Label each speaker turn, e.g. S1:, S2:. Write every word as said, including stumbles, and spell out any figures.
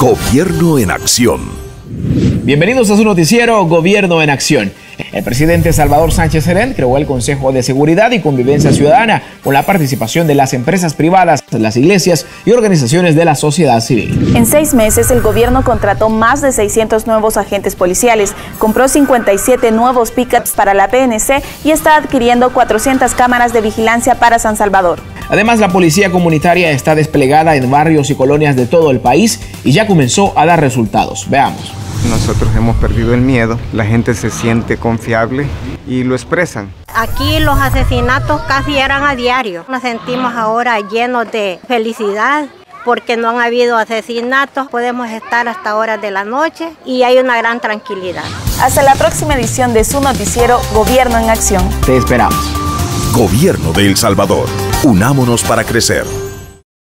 S1: Gobierno en Acción.
S2: Bienvenidos a su noticiero Gobierno en Acción. El presidente Salvador Sánchez Serén creó el Consejo de Seguridad y Convivencia Ciudadana con la participación de las empresas privadas, las iglesias y organizaciones de la sociedad civil.
S3: En seis meses, el gobierno contrató más de seiscientos nuevos agentes policiales, compró cincuenta y siete nuevos pickups para la P N C y está adquiriendo cuatrocientas cámaras de vigilancia para San Salvador.
S2: Además, la policía comunitaria está desplegada en barrios y colonias de todo el país y ya comenzó a dar resultados. Veamos.
S4: Nosotros hemos perdido el miedo, la gente se siente confiable y lo expresan.
S5: Aquí los asesinatos casi eran a diario. Nos sentimos ahora llenos de felicidad porque no han habido asesinatos. Podemos estar hasta horas de la noche y hay una gran tranquilidad.
S3: Hasta la próxima edición de su noticiero Gobierno en Acción.
S2: Te esperamos.
S1: Gobierno de El Salvador. Unámonos para crecer.